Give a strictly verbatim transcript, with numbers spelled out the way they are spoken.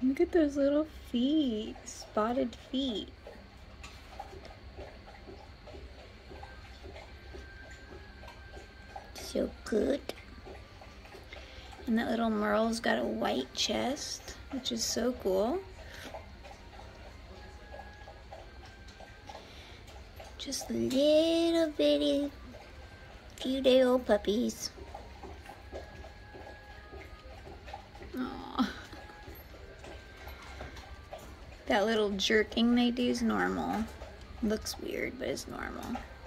Look at those little feet, spotted feet. So good. And that little Merle's got a white chest, which is so cool. Just little bitty few day old puppies. Aww. That little jerking they do is normal. Looks weird, but it's normal.